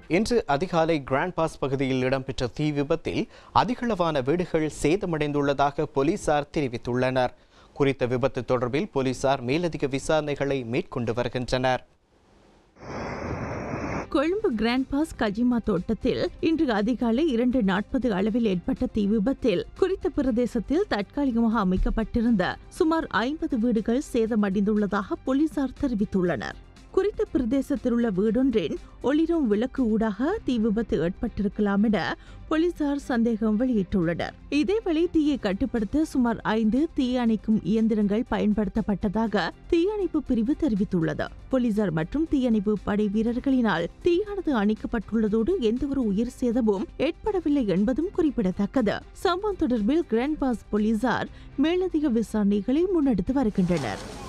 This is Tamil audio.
இன்று அதிகாலை கிராண்ட் பாஸ் பகுதியில் இடம்பெற்ற தீ விபத்தில் அதிகளவான வீடுகள் சேதமடைந்துள்ளதாக போலீசார் தெரிவித்துள்ளனர். குறித்த விபத்து தொடர்பில் போலீசார் மேலதிக விசாரணைகளை மேற்கொண்டு வருகின்றனர். கொழும்பு கிராண்ட் பாஸ் கஜிமா தோட்டத்தில் இன்று அதிகாலை 2:40 அளவில் ஏற்பட்ட தீ விபத்தில் குறித்த பிரதேசத்தில் தற்காலிகமாக அமைக்கப்பட்டிருந்த சுமார் 50 வீடுகள் சேதமடைந்துள்ளதாக போலீசார் தெரிவித்துள்ளனர். குறித்த பிரதேசத்தில் உள்ள வீடொன்றின் ஒளிரும் விளக்கு ஊடாக தீ விபத்து ஏற்பட்டிருக்கலாம் என போலீசார் சந்தேகம் வெளியிட்டுள்ளனர். இதேவேளை தீயை கட்டுப்படுத்த சுமார் 5 தீயணைக்கும் இயந்திரங்கள் பயன்படுத்தப்பட்டதாக தீயணைப்பு பிரிவு தெரிவித்துள்ளது. போலீசார் மற்றும் தீயணைப்பு படை வீரர்களினால் தீயானது அணைக்கப்பட்டுள்ளதோடு எந்தவொரு உயிர் சேதமும் ஏற்படவில்லை என்பதும் குறிப்பிடத்தக்கது. சம்பவம் தொடர்பில் கிராண்ட் பாஸ் போலீசார் மேலதிக விசாரணைகளை முன்னெடுத்து வருகின்றனர்.